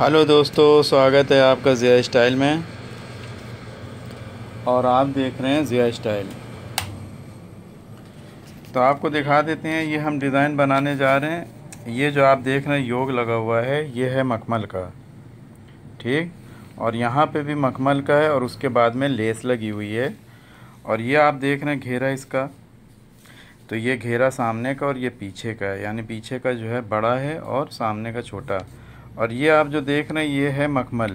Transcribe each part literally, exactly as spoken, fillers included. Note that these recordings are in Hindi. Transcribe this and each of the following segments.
हेलो दोस्तों, स्वागत है आपका ज़िया स्टाइल में। और आप देख रहे हैं ज़िया स्टाइल। तो आपको दिखा देते हैं, ये हम डिज़ाइन बनाने जा रहे हैं। ये जो आप देख रहे हैं योग लगा हुआ है, ये है मखमल का, ठीक। और यहाँ पे भी मखमल का है और उसके बाद में लेस लगी हुई है। और ये आप देख रहे हैं घेरा इसका, तो ये घेरा सामने का और ये पीछे का है, यानी पीछे का जो है बड़ा है और सामने का छोटा। और ये आप जो देख रहे हैं ये है मखमल।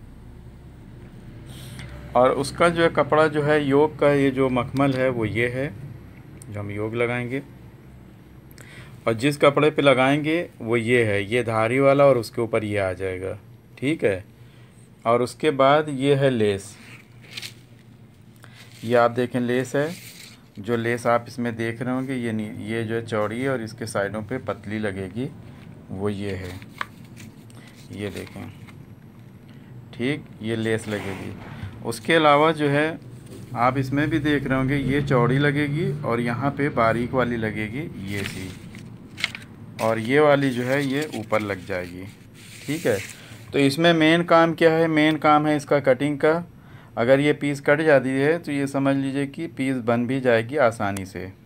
और उसका जो है कपड़ा जो है योग का, ये जो मखमल है वो ये है जो हम योग लगाएंगे। और जिस कपड़े पे लगाएंगे वो ये है, ये धारी वाला, और उसके ऊपर ये आ जाएगा, ठीक है। और उसके बाद ये है लेस। ये आप देखें लेस है, जो लेस आप इसमें देख रहे होंगे ये नहीं, ये जो है चौड़ी है और इसके साइडों पे पतली लगेगी, वो ये है, ये देखें, ठीक। ये लेस लगेगी। उसके अलावा जो है आप इसमें भी देख रहे होंगे, ये चौड़ी लगेगी और यहाँ पे बारीक वाली लगेगी ये सी, और ये वाली जो है ये ऊपर लग जाएगी, ठीक है। तो इसमें मेन काम क्या है? मेन काम है इसका कटिंग का। अगर ये पीस कट जाती है तो ये समझ लीजिए कि पीस बन भी जाएगी आसानी से।